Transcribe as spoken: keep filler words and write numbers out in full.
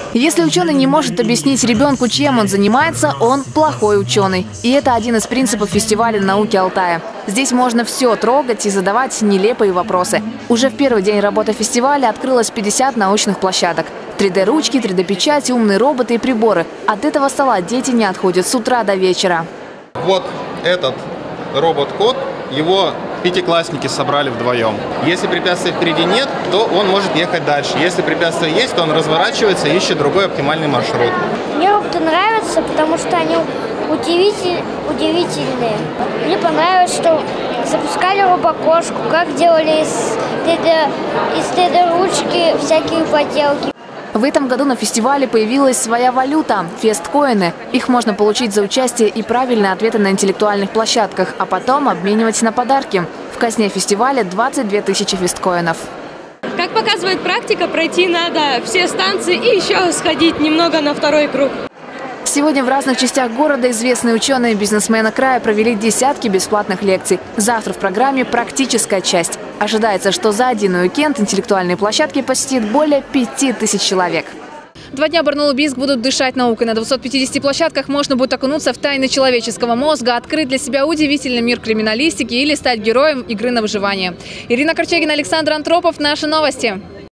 Если ученый не может объяснить ребенку, чем он занимается, он плохой ученый. И это один из принципов фестиваля науки Алтая. Здесь можно все трогать и задавать нелепые вопросы. Уже в первый день работы фестиваля открылось пятьдесят научных площадок. три дэ ручки, три дэ печати, умные роботы и приборы. От этого стола дети не отходят с утра до вечера. Вот этот робот-кот, его пятиклассники собрали вдвоем. Если препятствий впереди нет, то он может ехать дальше. Если препятствия есть, то он разворачивается и ищет другой оптимальный маршрут. Мне роботы нравятся, потому что они удивитель, удивительные. Мне понравилось, что запускали робокошку, как делали из три дэ ручки всякие поделки. В этом году на фестивале появилась своя валюта – фесткоины. Их можно получить за участие и правильные ответы на интеллектуальных площадках, а потом обменивать на подарки. В казне фестиваля двадцать две тысячи фесткоинов. Как показывает практика, пройти надо все станции и еще сходить немного на второй круг. Сегодня в разных частях города известные ученые и бизнесмены края провели десятки бесплатных лекций. Завтра в программе практическая часть. Ожидается, что за один уикенд интеллектуальные площадки посетит более пяти тысяч человек. Два дня Барнаул-Бийск будут дышать наукой. На двухстах пятидесяти площадках можно будет окунуться в тайны человеческого мозга, открыть для себя удивительный мир криминалистики или стать героем игры на выживание. Ирина Корчагина, Александр Антропов. Наши новости.